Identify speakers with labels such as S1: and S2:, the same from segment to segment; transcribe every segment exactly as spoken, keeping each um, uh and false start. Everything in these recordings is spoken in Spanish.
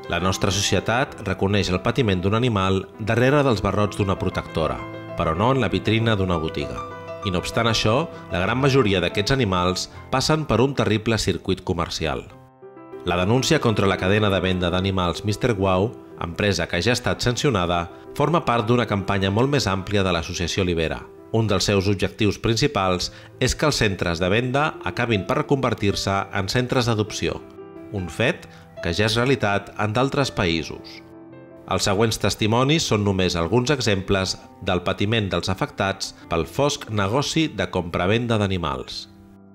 S1: La nostra societat reconeix el patiment d'un animal darrere dels barrots d'una protectora, però no en la vitrina d'una botiga. I no obstant això, la gran majoria d'aquests animals passen per un terrible circuit comercial. La denúncia contra la cadena de venda d'animals mister Wow, empresa que ja ha estat sancionada, forma part d'una campanya molt més àmplia de l'associació Libera. Un dels seus objectius principals és que els centres de venda acabin per reconvertir-se en centres d'adopció, un fet que ja és realitat en d'altres països. Els següents testimonis són només alguns exemples del patiment dels afectats pel fosc negoci de compra-venda d'animals.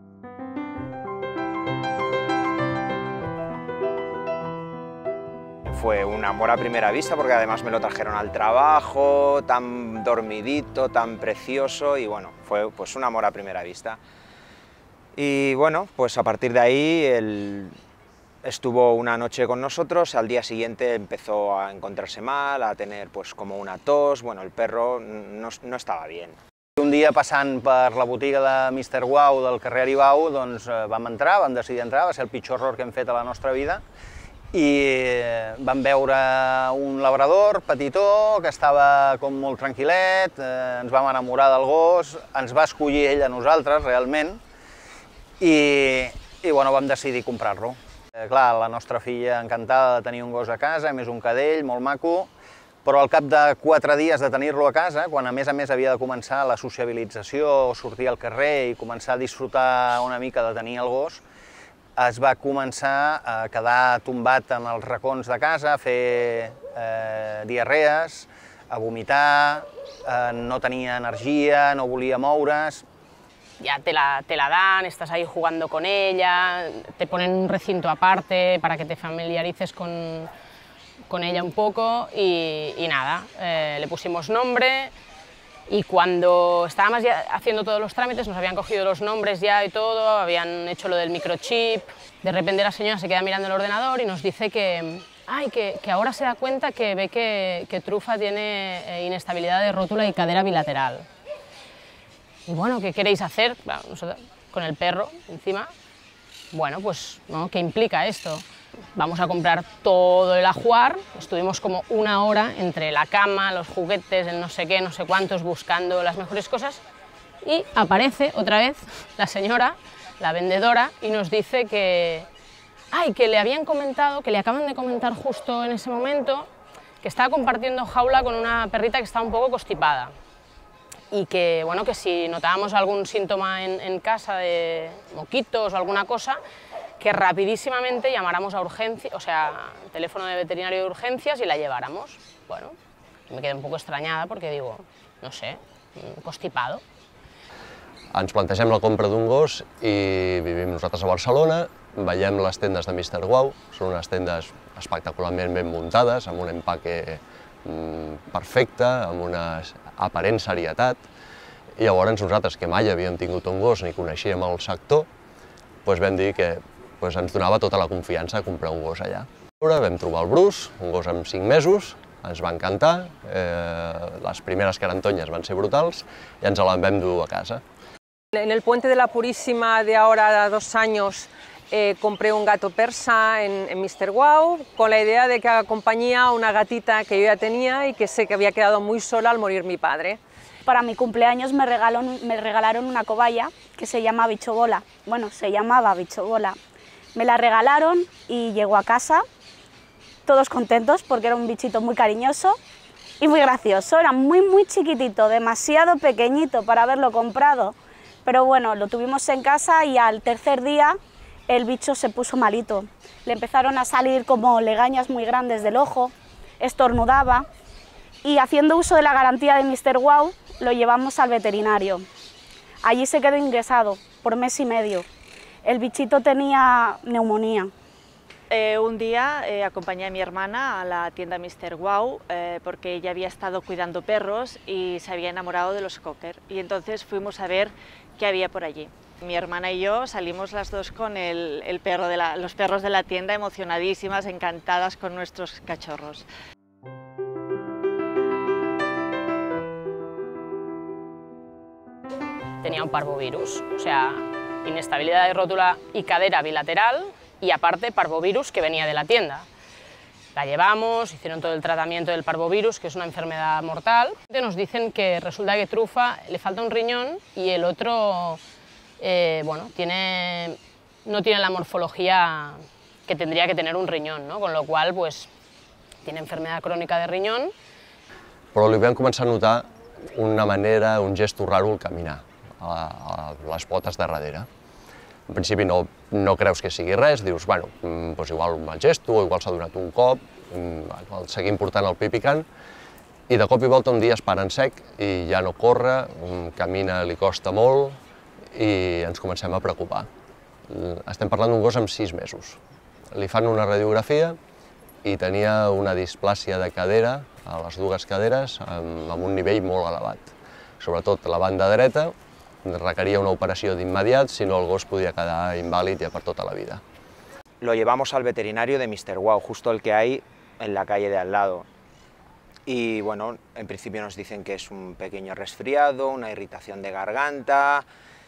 S2: Fue un amor a primera vista porque además me lo trajeron al trabajo, tan dormidito, tan precioso y bueno, fue pues un amor a primera vista. Y bueno, pues a partir de ahí él estuvo una noche con nosotros, al día siguiente empezó a encontrarse mal, a tener pues como una tos, bueno, el perro no, no estava bien.
S3: Un dia passant per la botiga de mister Wow del carrer Aribau, doncs vam entrar, vam decidir entrar, va ser el pitjor error que hem fet a la nostra vida, i vam veure un labrador petitó que estava com molt tranquil·let, eh, ens vam enamorar del gos, ens va escollir ell a nosaltres realment i, i bueno, vam decidir comprar-lo. Eh, clar, la nostra filla encantada de tenir un gos a casa, a més un cadell molt maco, però al cap de quatre dies de tenir-lo a casa, quan a més a més havia de començar la sociabilització, sortir al carrer i començar a disfrutar una mica de tenir el gos, es va començar a quedar tombat en els racons de casa, a fer eh, diarrees, a vomitar, eh, no tenia energia, no volia moure's.
S4: Ya te la, te la dan, estás ahí jugando con ella, te ponen un recinto aparte para que te familiarices con, con ella un poco y, y nada, eh, le pusimos nombre. Y cuando estábamos ya haciendo todos los trámites, nos habían cogido los nombres ya y todo, habían hecho lo del microchip. De repente la señora se queda mirando el ordenador y nos dice que, ay, que, que ahora se da cuenta que ve que, que Trufa tiene eh, inestabilidad de rótula y cadera bilateral. Y bueno, ¿qué queréis hacer? Claro, nosotros, con el perro encima. Bueno, pues, ¿no? ¿Qué implica esto? Vamos a comprar todo el ajuar, estuvimos como una hora entre la cama, los juguetes, el no sé qué, no sé cuántos, buscando las mejores cosas y aparece otra vez la señora, la vendedora, y nos dice que, ay, que le habían comentado, que le acaban de comentar justo en ese momento, que estaba compartiendo jaula con una perrita que estaba un poco constipada y que, bueno, que si notábamos algún síntoma en, en casa de moquitos o alguna cosa, que rapidísimamente llamáramos a urgencias, o sea, teléfono de veterinario de urgencias y la lleváramos. Bueno, me quedé un poco extrañada porque digo, no sé, constipado.
S5: Ens plantegem la compra d'un gos i vivim nosaltres a Barcelona, veiem les tendes de mister Wow, són unes tendes espectacularment ben muntades, amb un empaque mm, perfecte, amb una aparent serietat, i llavors nosaltres, que mai havíem tingut un gos ni coneixíem el sector, doncs vam dir que doncs ens donava tota la confiança de comprar un gos allà. Vam trobar el Bruce, un gos amb cinc mesos, ens va encantar, eh, les primeres carantonyes van ser brutals i ens la vam dur a casa.
S6: En el Puente de la Purísima de ahora dos años eh, compré un gato persa en, en mister Wow con la idea de que acompañía a una gatita que yo ya tenía y que sé que había quedado muy sola al morir mi padre.
S7: Para mi cumpleaños me regalaron, me regalaron una cobaya que se llama Bichobola, bueno, se llamaba Bichobola. Me la regalaron y llegó a casa, todos contentos porque era un bichito muy cariñoso y muy gracioso. Era muy, muy chiquitito, demasiado pequeñito para haberlo comprado. Pero bueno, lo tuvimos en casa y al tercer día el bicho se puso malito. Le empezaron a salir como legañas muy grandes del ojo, estornudaba y haciendo uso de la garantía de mister Wow lo llevamos al veterinario. Allí se quedó ingresado por mes y medio. El bichito tenía neumonía.
S8: Eh, un día eh, acompañé a mi hermana a la tienda mister Wow eh, porque ella había estado cuidando perros y se había enamorado de los cocker y entonces fuimos a ver qué había por allí. Mi hermana y yo salimos las dos con el, el perro de la, los perros de la tienda emocionadísimas, encantadas con nuestros cachorros.
S4: Tenía un parvovirus, o sea, inestabilidad de rótula y cadera bilateral y aparte parvovirus que venía de la tienda. La llevamos, hicieron todo el tratamiento del parvovirus, que es una enfermedad mortal. Nos dicen que resulta que Trufa le falta un riñón y el otro eh, bueno, tiene, no tiene la morfología que tendría que tener un riñón, ¿no? Con lo qual pues, tiene enfermedad crònica de riñón.
S5: Però li vam començar a notar una manera, un gesto raro al caminar, a, a les potes de darrere. En principi no, no creus que sigui res, dius, bueno, doncs igual un mal gesto, o igual s'ha donat un cop, el seguim portant el pi picant, i de cop i volta un dia es para en sec i ja no corre, camina, li costa molt, i ens comencem a preocupar. Estem parlant d'un gos amb sis mesos. Li fan una radiografia i tenia una displàsia de cadera, a les dues caderes, amb, amb un nivell molt elevat. Sobretot la banda dreta, requería una operación de inmediato, si no el gos podía quedar inválido ya por toda la vida.
S2: Lo llevamos al veterinario de mister Wow, justo el que hay en la calle de al lado. Y bueno, en principio nos dicen que es un pequeño resfriado, una irritación de garganta,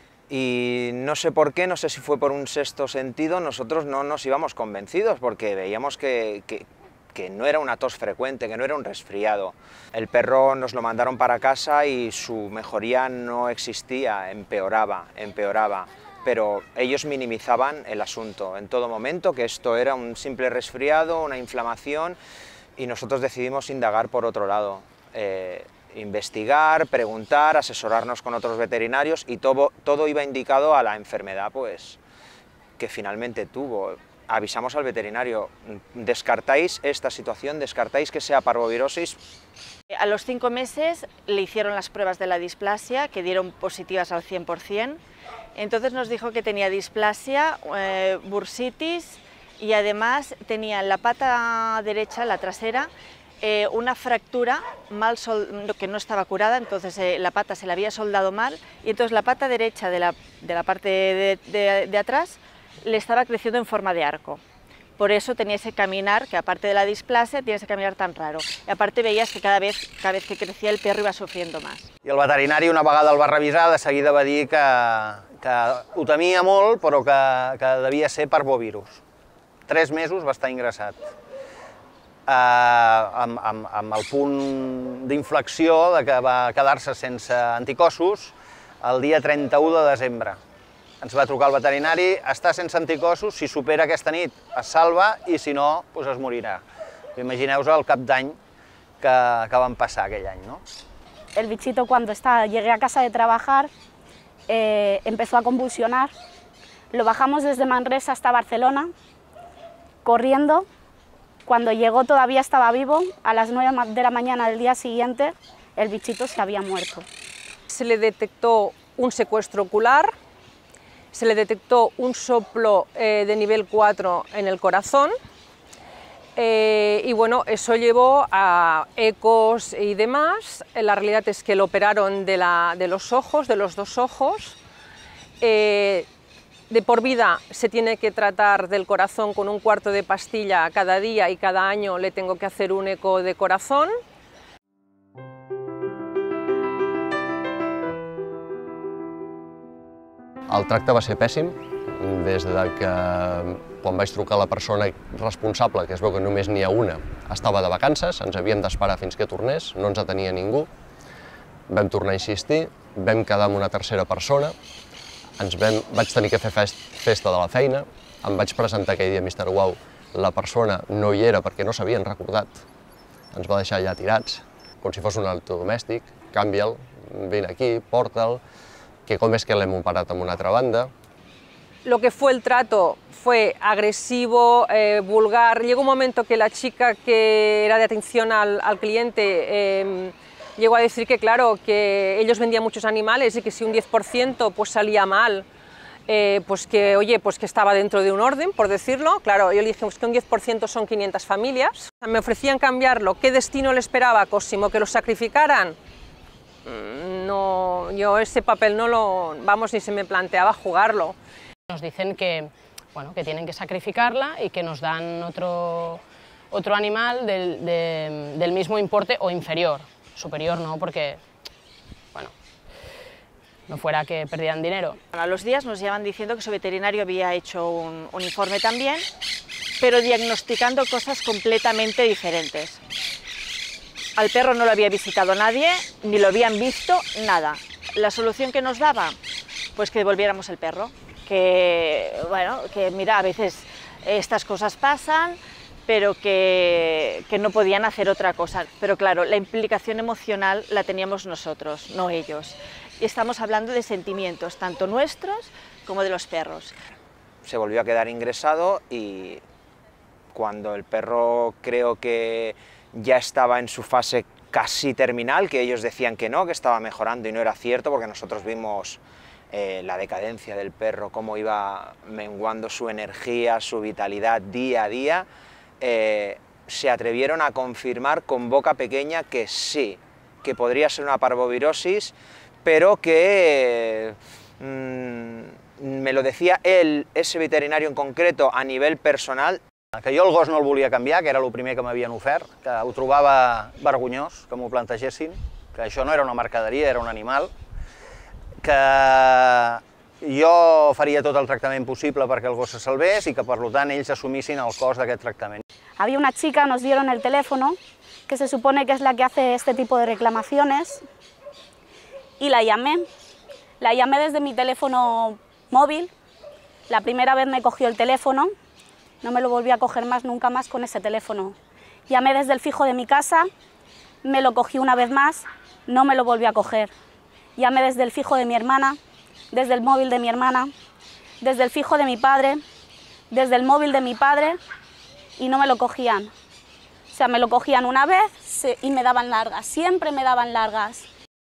S2: y no sé por qué, no sé si fue por un sexto sentido, nosotros no nos íbamos convencidos porque veíamos que, que que no era una tos frecuente, que no era un resfriado. El perro nos lo mandaron para casa y su mejoría no existía, empeoraba, empeoraba, pero ellos minimizaban el asunto en todo momento, que esto era un simple resfriado, una inflamación, y nosotros decidimos indagar por otro lado, eh, investigar, preguntar, asesorarnos con otros veterinarios, y todo, todo iba indicado a la enfermedad pues, que finalmente tuvo. Avisamos al veterinario, descartáis esta situación, descartáis que sea parvovirosis.
S8: A los cinco meses le hicieron las pruebas de la displasia, que dieron positivas al cien por cien. Entonces nos dijo que tenía displasia, eh, bursitis, y además tenía en la pata derecha, la trasera, eh, una fractura mal sol, que no estaba curada, entonces eh, la pata se la había soldado mal, y entonces la pata derecha de la, de la parte de, de, de atrás le estaba creciendo en forma de arco. Por eso tenía ese caminar, que aparte de la displasia, tiene ese caminar tan raro. Y aparte veías que cada vez, cada vez que crecía el perro iba sufriendo más.
S3: I el veterinari, una vegada el va revisar, de seguida va dir que, que ho temia molt, però que, que devia ser parvovirus. Tres mesos va estar ingressat. Eh, amb, amb, amb el punt d'inflexió de que va quedar-se sense anticossos el dia trenta-u de desembre. Ens va trucar el veterinari, està sense anticossos, si supera aquesta nit es salva i si no, doncs es morirà. Imagineu-vos el cap d'any que, que van passar aquell any, ¿no?
S7: El bichito cuando está, llegué a casa de trabajar eh, empezó a convulsionar. Lo bajamos desde Manresa hasta Barcelona, corriendo. Cuando llegó todavía estaba vivo, a las nueve de la mañana del día siguiente el bichito se había muerto.
S6: Se le detectó un secuestro ocular, se le detectó un soplo eh, de nivel cuatro en el corazón, eh, y bueno, eso llevó a ecos y demás. La realidad es que lo operaron de, la, de los ojos, de los dos ojos. Eh, de por vida se tiene que tratar del corazón con un cuarto de pastilla cada día, y cada año le tengo que hacer un eco de corazón.
S5: El tracte va ser pèssim, des de que quan vaig trucar a la persona responsable, que es veu que només n'hi ha una, estava de vacances, ens havíem d'esperar fins que tornés, no ens atenia ningú. Vam tornar a insistir, vam quedar amb una tercera persona, ens vam, vaig tenir que fer fest, festa de la feina, em vaig presentar aquell dia a mister Wow, la persona no hi era perquè no s'havien recordat, ens va deixar allà tirats, com si fos un electrodomèstic, canvia'l, vine aquí, porta'l, que com és que l'hem operat amb una altra banda.
S6: Lo que fue el trato fue agresivo, eh, vulgar. Llegó un momento que la chica que era de atención al, al cliente eh, llegó a decir que, claro, que ellos vendían muchos animales y que si un diez por ciento pues salía mal, eh, pues que, oye, pues que estaba dentro de un orden, por decirlo. Claro, yo le dije pues que un diez por ciento son quinientas familias. Me ofrecían cambiarlo. ¿Qué destino le esperaba a Cosimo? ¿Que lo sacrificaran? No, yo ese papel no lo, vamos, ni se me planteaba jugarlo.
S4: Nos dicen que, bueno, que tienen que sacrificarla y que nos dan otro, otro animal del, de, del mismo importe o inferior. Superior no, porque, bueno, no fuera que perdieran dinero.
S8: A los días nos llaman diciendo que su veterinario había hecho un, un informe también, pero diagnosticando cosas completamente diferentes. Al perro no lo había visitado nadie, ni lo habían visto, nada. ¿La solución que nos daba? Pues que devolviéramos el perro. Que, bueno, que mira, a veces estas cosas pasan, pero que, que no podían hacer otra cosa. Pero claro, la implicación emocional la teníamos nosotros, no ellos. Y estamos hablando de sentimientos, tanto nuestros como de los perros.
S2: Se volvió a quedar ingresado y cuando el perro creo que ya estaba en su fase casi terminal, que ellos decían que no, que estaba mejorando y no era cierto, porque nosotros vimos eh, la decadencia del perro, cómo iba menguando su energía, su vitalidad día a día, eh, se atrevieron a confirmar con boca pequeña que sí, que podría ser una parvovirosis, pero que eh, mmm, me lo decía él, ese veterinario en concreto, a nivel personal.
S3: Que jo el gos no el volia canviar, que era el primer que m'havien ofert, que ho trobava vergonyós, que m'ho plantegessin, que això no era una mercaderia, era un animal, que jo faria tot el tractament possible perquè el gos se salvés i que, per tant, ells assumissin el cost d'aquest tractament.
S7: Había una chica, nos dieron el teléfono, que se supone que es la que hace este tipo de reclamaciones, y la llamé. La llamé desde mi teléfono móvil. La primera vez me cogió el teléfono, no me lo volví a coger más, nunca más con ese teléfono. Llamé desde el fijo de mi casa, me lo cogí una vez más, no me lo volví a coger. Llamé desde el fijo de mi hermana, desde el móvil de mi hermana, desde el fijo de mi padre, desde el móvil de mi padre, y no me lo cogían. O sea, me lo cogían una vez y me daban largas, siempre me daban largas.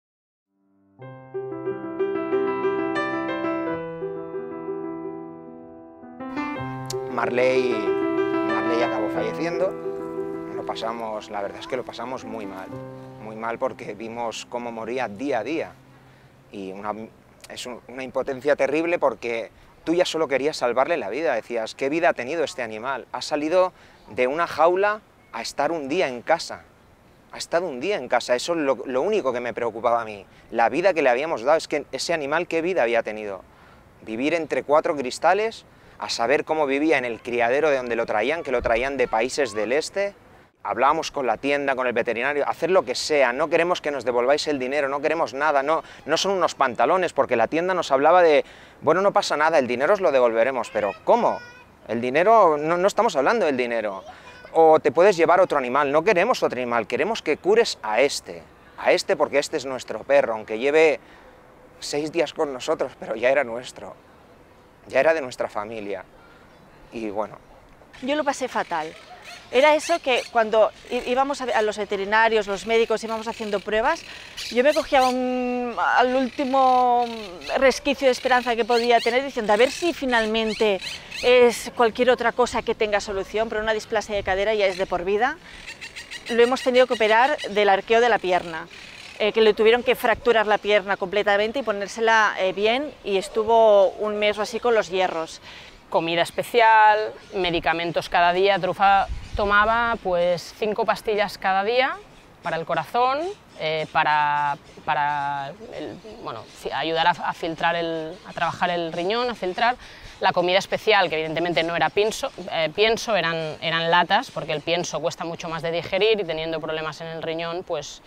S2: Marley, Marley acabó falleciendo, lo pasamos, la verdad es que lo pasamos muy mal, muy mal porque vimos cómo moría día a día y una, es un, una impotencia terrible porque tú ya solo querías salvarle la vida, decías, ¿qué vida ha tenido este animal? Ha salido de una jaula a estar un día en casa, ha estado un día en casa, eso es lo, lo único que me preocupaba a mí, la vida que le habíamos dado, es que ese animal, ¿qué vida había tenido? Vivir entre cuatro cristales, a saber cómo vivía en el criadero de donde lo traían, que lo traían de países del este. Hablábamos con la tienda, con el veterinario, hacer lo que sea, no queremos que nos devolváis el dinero, no queremos nada, no, no son unos pantalones, porque la tienda nos hablaba de, bueno, no pasa nada, el dinero os lo devolveremos, pero ¿cómo? El dinero, no, no estamos hablando del dinero. O te puedes llevar otro animal, no queremos otro animal, queremos que cures a este, a este porque este es nuestro perro, aunque lleve seis días con nosotros, pero ya era nuestro. Ya era de nuestra familia, y bueno.
S8: Yo lo pasé fatal. Era eso que cuando íbamos a los veterinarios, los médicos, íbamos haciendo pruebas, yo me cogía un, al último resquicio de esperanza que podía tener, diciendo a ver si finalmente es cualquier otra cosa que tenga solución, pero una displasia de cadera ya es de por vida. Lo hemos tenido que operar del arqueo de la pierna. Eh, que le tuvieron que fracturar la pierna completamente y ponérsela eh, bien, y estuvo un mes o así con los hierros.
S4: Comida especial, medicamentos cada día. Trufa tomaba pues cinco pastillas cada día para el corazón, eh, para, para el, bueno, ayudar a, a filtrar el, a trabajar el riñón, a filtrar. La comida especial, que evidentemente no era pienso, eh, pienso eran, eran latas, porque el pienso cuesta mucho más de digerir y teniendo problemas en el riñón, pues.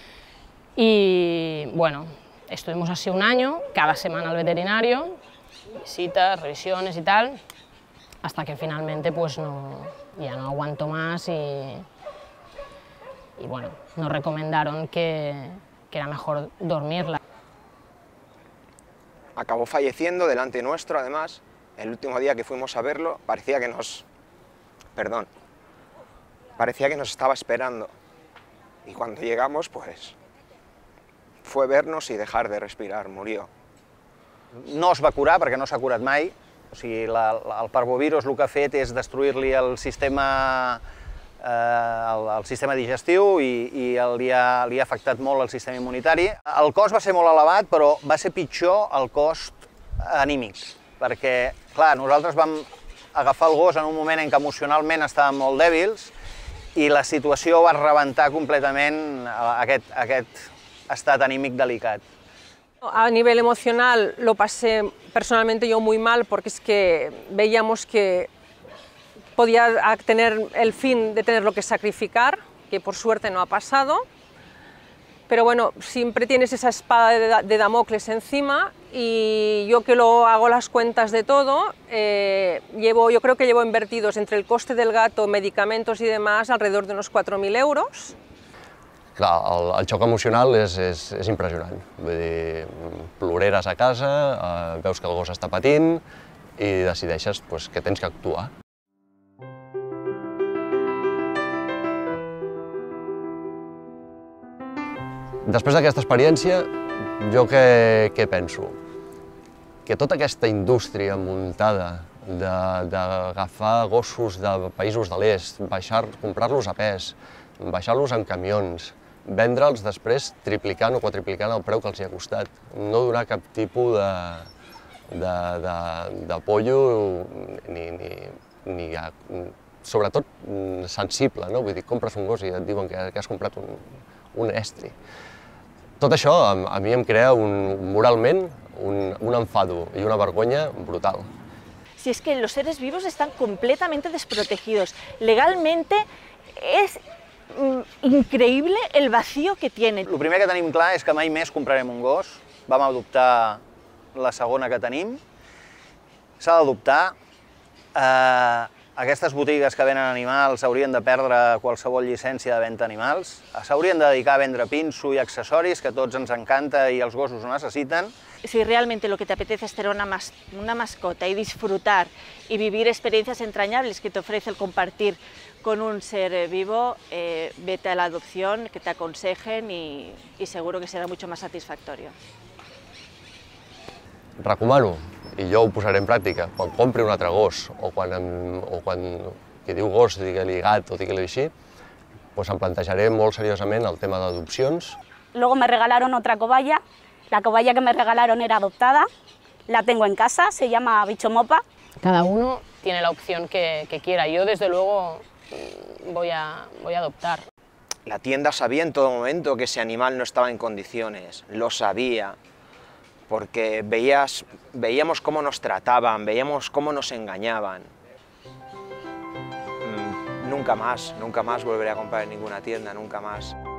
S4: Y bueno, estuvimos así un año, cada semana al veterinario, visitas, revisiones y tal, hasta que finalmente pues no, ya no aguanto más y, y bueno, nos recomendaron que, que era mejor dormirla.
S2: Acabó falleciendo delante nuestro, además, el último día que fuimos a verlo, parecía que nos, perdón, parecía que nos estaba esperando, y cuando llegamos, pues, fue vernos i dejar de respirar, murió.
S3: No es va curar perquè no s'ha curat mai, o sigui, la, la, el parvovirus el que ha fet és destruir-li el sistema, eh, el, el sistema digestiu i, i li, ha, li ha afectat molt el sistema immunitari. El cost va ser molt elevat, però va ser pitjor el cost anímic, perquè, clar, nosaltres vam agafar el gos en un moment en què emocionalment estàvem molt dèbils i la situació va rebentar completament aquest, aquest estat anímic delicat.
S6: A nivel emocional lo pasé personalmente yo muy mal porque es que veíamos que, podía tener el fin de tenerlo que sacrificar, que por suerte no ha pasado. Pero bueno, siempre tienes esa espada de Damocles encima, y yo que lo hago las cuentas de todo, eh, llevo, yo creo que llevo invertidos entre el coste del gato, medicamentos y demás, alrededor de unos cuatro mil euros.
S5: Clar, el, el xoc emocional és, és, és impressionant. Vull dir, ploreres a casa, eh, veus que el gos està patint i decideixes pues, que tens que actuar. Després d'aquesta experiència, jo què, què penso? Que tota aquesta indústria muntada d'agafar gossos de països de l'est, comprar-los a pes, baixar-los en camions, vendre'ls després triplicant o quadriplicant el preu que els hi ha costat, no donar cap tipus de, de, de, de pollo ni, ni, ni a, sobretot sensible, no? Vull dir, compres un gos i et diuen que, que has comprat un, un estri. Tot això a, a mi em crea un, moralment un, un enfado y una vergonya brutal.
S8: Si es que los seres vivos están completamente desprotegidos. Legalmente es mm, increíble el vacío que tienen.
S3: El primer que tenim clar és que mai més comprarem un gos. Vam adoptar la segona que tenim. S'ha d'adoptar. Eh, Aquestes botigues que venen animals haurien de perdre qualsevol llicència de venda d'animals. S'haurien de dedicar a vendre pinso i accessoris, que a tots ens encanta i els gossos ho necessiten.
S8: Si realmente lo que te apetece es tener una, mas una mascota y disfrutar y vivir experiencias entrañables que te ofrece el compartir con un ser vivo, eh, vete a la adopción, que te aconsejen y, y seguro que será mucho más satisfactorio.
S5: Recomano, i jo ho posaré en pràctica, quan compri un altre gos o quan, em, o quan qui diu gos, digue-li gat o digue-li així, doncs em plantejaré molt seriosament el tema d'adopcions.
S7: Luego me regalaron otra cobaya. La cobaya que me regalaron era adoptada, la tengo en casa, se llama Bicho Mopa.
S4: Cada uno tiene la opción que, que quiera. Yo, desde luego, voy a, voy a adoptar.
S2: La tienda sabía en todo momento que ese animal no estaba en condiciones, lo sabía, porque veías, veíamos cómo nos trataban, veíamos cómo nos engañaban. Mm, nunca más, nunca más volveré a comprar en ninguna tienda, nunca más.